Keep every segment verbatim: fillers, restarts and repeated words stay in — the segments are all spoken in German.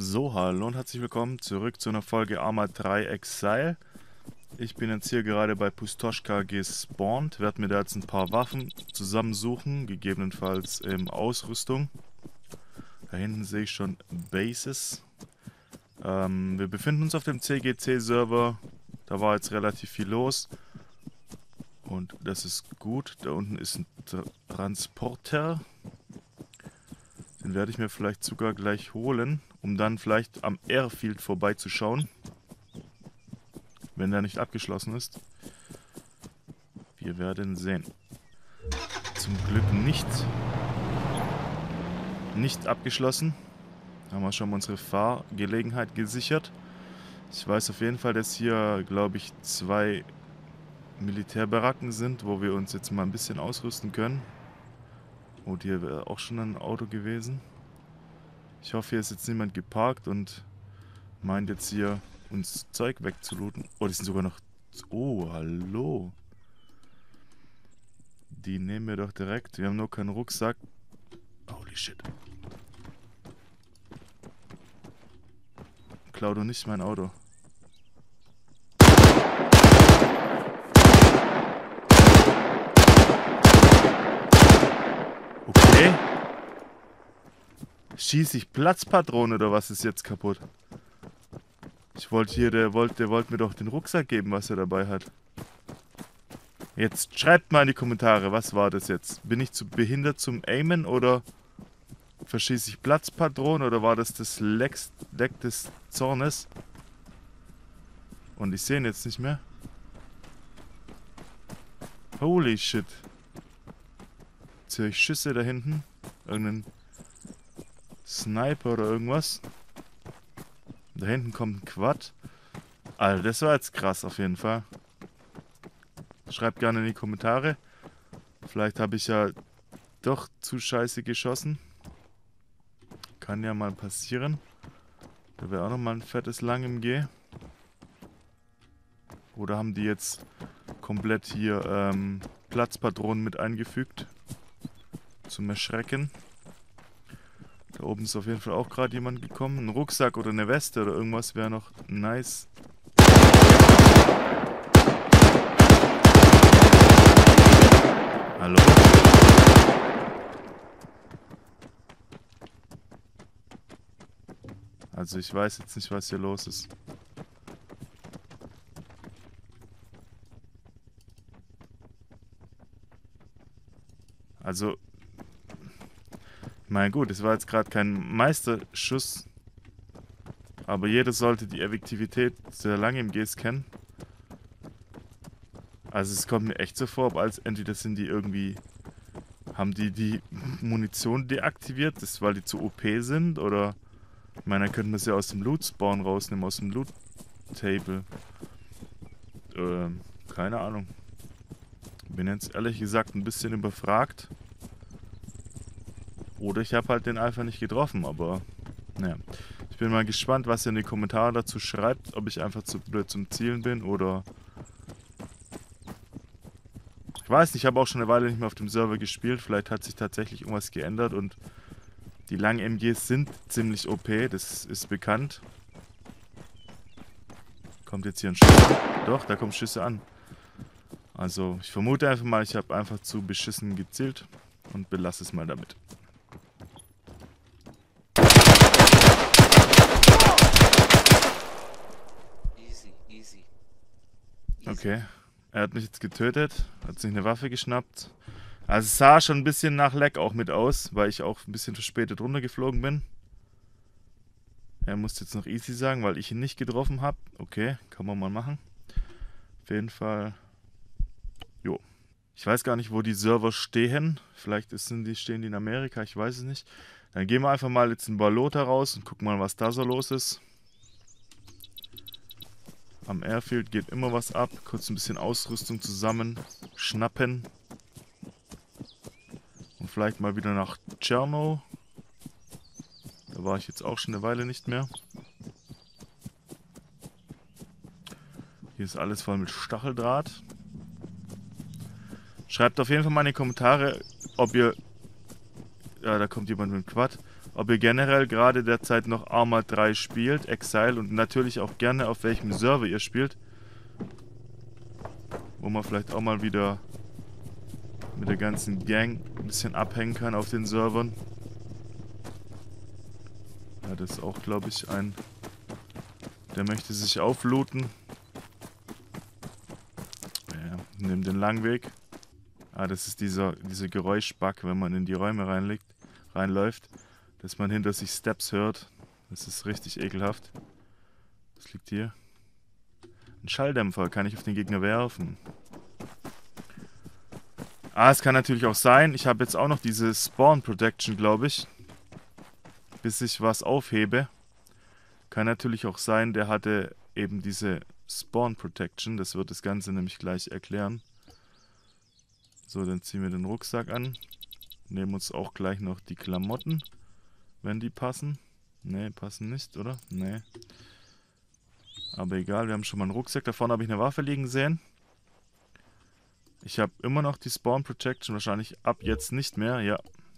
So, hallo und herzlich willkommen zurück zu einer Folge Arma drei Exile. Ich bin jetzt hier gerade bei Pustoschka gespawnt, werde mir da jetzt ein paar Waffen zusammensuchen, gegebenenfalls ähm, Ausrüstung. Da hinten sehe ich schon Bases. Ähm, wir befinden uns auf dem C G C-Server, da war jetzt relativ viel los. Und das ist gut, da unten ist ein Tra- Transporter. Den werde ich mir vielleicht sogar gleich holen, um dann vielleicht am Airfield vorbeizuschauen. Wenn der nicht abgeschlossen ist. Wir werden sehen. Zum Glück nicht. Nicht abgeschlossen. Da haben wir schon mal unsere Fahrgelegenheit gesichert. Ich weiß auf jeden Fall, dass hier, glaube ich, zwei Militärbaracken sind, wo wir uns jetzt mal ein bisschen ausrüsten können. Oh, hier wäre auch schon ein Auto gewesen. Ich hoffe, hier ist jetzt niemand geparkt und meint jetzt hier uns Zeug wegzulooten. Oh, die sind sogar noch... Oh, hallo. Die nehmen wir doch direkt. Wir haben nur keinen Rucksack. Holy shit. Klau doch nicht mein Auto. Okay. Schieß ich Platzpatrone oder was ist jetzt kaputt? Ich wollte hier, der wollte, der wollte mir doch den Rucksack geben, was er dabei hat. Jetzt schreibt mal in die Kommentare, was war das jetzt? Bin ich zu behindert zum Aimen oder verschieße ich Platzpatronen oder war das das Leck, Leck des Zornes? Und ich sehe ihn jetzt nicht mehr. Holy shit. Jetzt höre ich Schüsse da hinten. Irgendein Sniper oder irgendwas. Da hinten kommt ein Quad. Alter, das war jetzt krass auf jeden Fall. Schreibt gerne in die Kommentare. Vielleicht habe ich ja doch zu scheiße geschossen. Kann ja mal passieren. Da wäre auch nochmal ein fettes Lang M G. Oder haben die jetzt komplett hier ähm, Platzpatronen mit eingefügt? Zum Erschrecken. Da oben ist auf jeden Fall auch gerade jemand gekommen. Ein Rucksack oder eine Weste oder irgendwas wäre noch nice. Hallo? Also ich weiß jetzt nicht, was hier los ist. Also, mein gut, es war jetzt gerade kein Meisterschuss, aber jeder sollte die Effektivität der Lang M Gs kennen. Also es kommt mir echt so vor, als entweder sind die irgendwie, haben die die Munition deaktiviert, das ist, weil die zu O P sind, oder, ich meine, dann könnten wir sie aus dem Loot-Spawn rausnehmen, aus dem Loot-Table. Ähm, keine Ahnung. Bin jetzt ehrlich gesagt ein bisschen überfragt. Oder ich habe halt den einfach nicht getroffen, aber naja. Ich bin mal gespannt, was ihr in die Kommentare dazu schreibt, ob ich einfach zu blöd zum Zielen bin oder... Ich weiß nicht, ich habe auch schon eine Weile nicht mehr auf dem Server gespielt, vielleicht hat sich tatsächlich irgendwas geändert und die langen M Gs sind ziemlich O P, das ist bekannt. Kommt jetzt hier ein Schuss? Doch, da kommen Schüsse an. Also, ich vermute einfach mal, ich habe einfach zu beschissen gezielt und belasse es mal damit. Easy, easy. Okay, er hat mich jetzt getötet, hat sich eine Waffe geschnappt. Also es sah schon ein bisschen nach Lag auch mit aus, weil ich auch ein bisschen verspätet runtergeflogen bin. Er musste jetzt noch easy sagen, weil ich ihn nicht getroffen habe. Okay, kann man mal machen. Auf jeden Fall... Jo. Ich weiß gar nicht, wo die Server stehen. Vielleicht sind die, stehen die in Amerika, ich weiß es nicht. Dann gehen wir einfach mal jetzt in Balota raus und gucken mal, was da so los ist. Am Airfield geht immer was ab. Kurz ein bisschen Ausrüstung zusammen schnappen. Und vielleicht mal wieder nach Tscherno. Da war ich jetzt auch schon eine Weile nicht mehr. Hier ist alles voll mit Stacheldraht. Schreibt auf jeden Fall mal in die Kommentare, ob ihr... Ja, da kommt jemand mit dem Quad. ob ihr generell gerade derzeit noch Arma drei spielt, Exile, und natürlich auch gerne auf welchem Server ihr spielt. Wo man vielleicht auch mal wieder mit der ganzen Gang ein bisschen abhängen kann auf den Servern. Ja, das ist auch, glaube ich, ein... Der möchte sich auflooten. Ja, nimm den Langweg. Ah, das ist dieser, dieser Geräuschbug, wenn man in die Räume reinlegt, reinläuft, dass man hinter sich Steps hört. Das ist richtig ekelhaft. Was liegt hier? Ein Schalldämpfer kann ich auf den Gegner werfen. Ah, es kann natürlich auch sein, ich habe jetzt auch noch diese Spawn Protection, glaube ich. Bis ich was aufhebe. Kann natürlich auch sein, der hatte eben diese Spawn Protection. Das wird das Ganze nämlich gleich erklären. So, dann ziehen wir den Rucksack an. Nehmen uns auch gleich noch die Klamotten, wenn die passen. Ne, passen nicht, oder? Ne. Aber egal, wir haben schon mal einen Rucksack. Da vorne habe ich eine Waffe liegen sehen. Ich habe immer noch die Spawn Protection, wahrscheinlich ab jetzt nicht mehr, ja.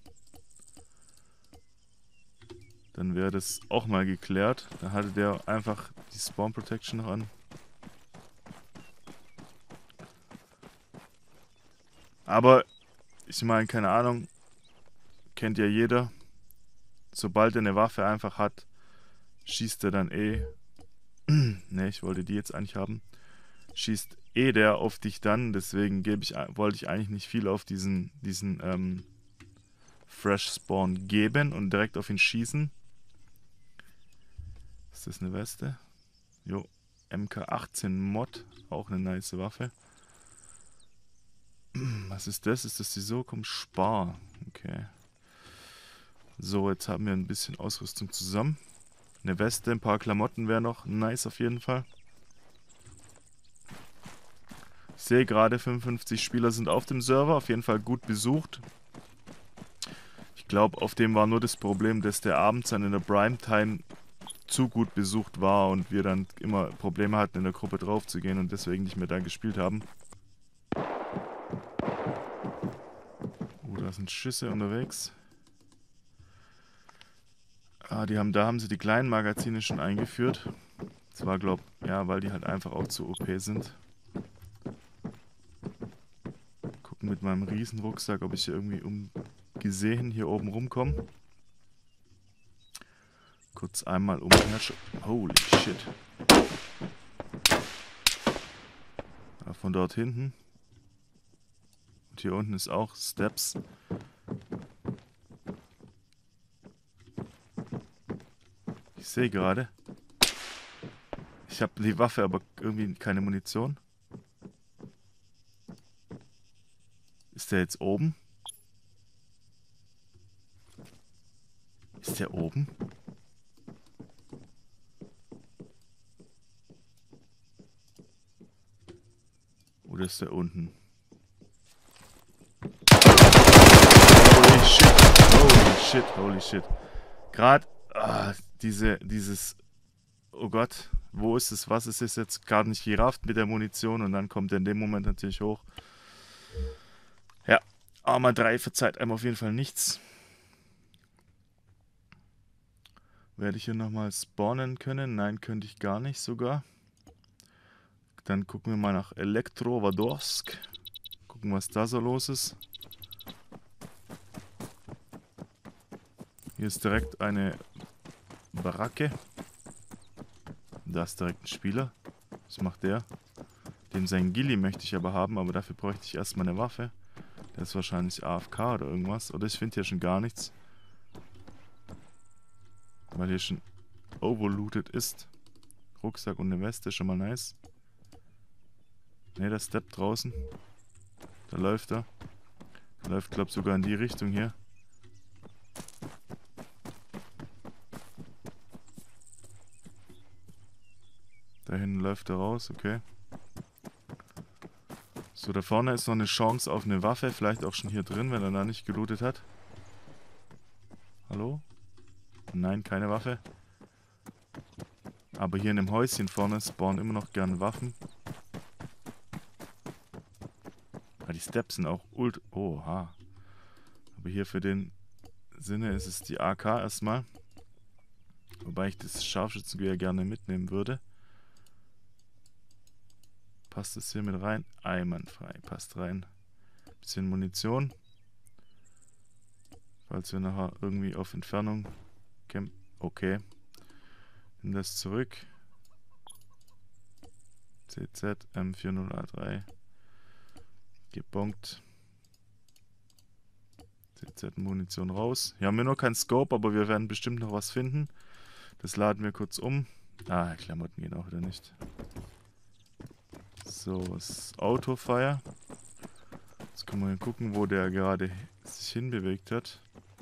Dann wäre das auch mal geklärt. Da hatte der einfach die Spawn Protection noch an. Aber, ich meine, keine Ahnung, kennt ja jeder. Sobald er eine Waffe einfach hat, schießt er dann eh... ne, ich wollte die jetzt eigentlich haben. Schießt eh der auf dich dann, deswegen gebe ich, wollte ich eigentlich nicht viel auf diesen, diesen ähm, Fresh Spawn geben und direkt auf ihn schießen. Ist das eine Weste? Jo, M K achtzehn Mod, auch eine nice Waffe. Was ist das? Ist das die Socom Spar? Okay. So, jetzt haben wir ein bisschen Ausrüstung zusammen. Eine Weste, ein paar Klamotten wäre noch nice auf jeden Fall. Ich sehe gerade, fünfundfünfzig Spieler sind auf dem Server, auf jeden Fall gut besucht. Ich glaube, auf dem war nur das Problem, dass der abends dann in der Primetime zu gut besucht war und wir dann immer Probleme hatten, in der Gruppe drauf zu gehen und deswegen nicht mehr da gespielt haben. Oh, da sind Schüsse unterwegs. Ah, die haben, da haben sie die kleinen Magazine schon eingeführt. Das war, glaube ich, ja, weil die halt einfach auch zu O P sind. Gucken mit meinem Riesenrucksack, ob ich hier irgendwie ungesehen hier oben rumkomme. Kurz einmal umher. Holy shit. Ja, von dort hinten. Und hier unten ist auch Steps. Ich sehe gerade. Ich habe die Waffe, aber irgendwie keine Munition. Ist der jetzt oben? Ist der oben? Oder ist der unten? Holy shit, holy shit, holy shit. Gerade ah, diese, dieses, oh Gott, wo ist es, was ist es jetzt? Gerade nicht gerafft mit der Munition und dann kommt er in dem Moment natürlich hoch. Ja, Arma drei verzeiht einem auf jeden Fall nichts. Werde ich hier nochmal spawnen können? Nein, könnte ich gar nicht sogar. Dann gucken wir mal nach Elektrowadorsk. Gucken, was da so los ist. Hier ist direkt eine Baracke. Da ist direkt ein Spieler. Was macht der? Dem sein Gilly möchte ich aber haben, aber dafür bräuchte ich erstmal eine Waffe. Der ist wahrscheinlich A F K oder irgendwas. Oder ich finde hier schon gar nichts. Weil hier schon overlooted ist. Rucksack und eine Weste, schon mal nice. Ne, der Step draußen. Da läuft er. Der läuft, glaube ich, sogar in die Richtung hier. Da hinten läuft er raus, okay. So, da vorne ist noch eine Chance auf eine Waffe. Vielleicht auch schon hier drin, wenn er da nicht gelootet hat. Hallo? Nein, keine Waffe. Aber hier in dem Häuschen vorne spawnen immer noch gerne Waffen. Ah, die Steps sind auch ult... Oha. Aber hier für den Sinne ist es die A K erstmal. Wobei ich das Scharfschützengewehr gerne mitnehmen würde. Passt das hier mit rein? Einwandfrei, passt rein. Bisschen Munition. Falls wir nachher irgendwie auf Entfernung campen. Okay. Nimm das zurück. C Z M vierzig A drei. Gebonkt. C Z-Munition raus. Hier haben wir noch keinen Scope, aber wir werden bestimmt noch was finden. Das laden wir kurz um. Ah, Klamotten gehen auch wieder nicht. So, das Autofire. Jetzt können wir gucken, wo der gerade sich hinbewegt hat.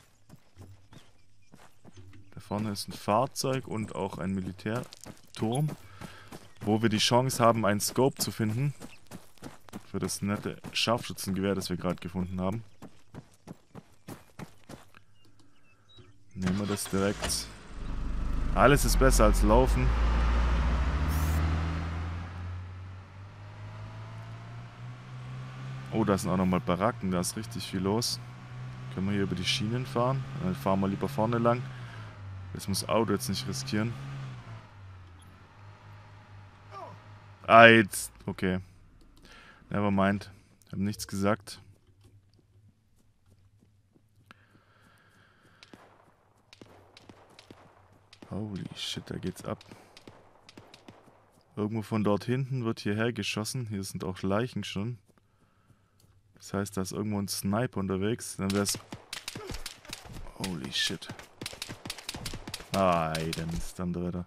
Da vorne ist ein Fahrzeug und auch ein Militärturm, wo wir die Chance haben, einen Scope zu finden. Für das nette Scharfschützengewehr, das wir gerade gefunden haben. Nehmen wir das direkt. Alles ist besser als laufen. Oh, da sind auch nochmal Baracken, da ist richtig viel los. Können wir hier über die Schienen fahren? Dann fahren wir lieber vorne lang. Das muss Auto jetzt nicht riskieren. Ah, jetzt. Okay. Nevermind. Ich habe nichts gesagt. Holy shit, da geht's ab. Irgendwo von dort hinten wird hierher geschossen. Hier sind auch Leichen schon. Das heißt, da ist irgendwo ein Sniper unterwegs. Dann wär's... Holy shit. Ah, ey, dann ist dann der.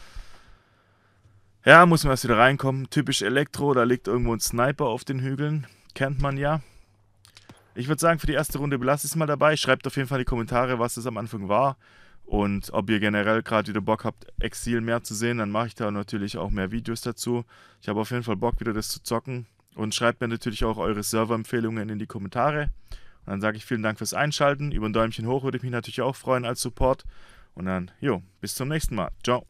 Ja, muss man erst wieder reinkommen. Typisch Elektro, da liegt irgendwo ein Sniper auf den Hügeln. Kennt man ja. Ich würde sagen, für die erste Runde belasse ich es mal dabei. Schreibt auf jeden Fall in die Kommentare, was das am Anfang war. Und ob ihr generell gerade wieder Bock habt, Exil mehr zu sehen, dann mache ich da natürlich auch mehr Videos dazu. Ich habe auf jeden Fall Bock, wieder das zu zocken. Und schreibt mir natürlich auch eure Serverempfehlungen in die Kommentare. Und dann sage ich vielen Dank fürs Einschalten. Über ein Däumchen hoch würde ich mich natürlich auch freuen als Support. Und dann, jo, bis zum nächsten Mal. Ciao.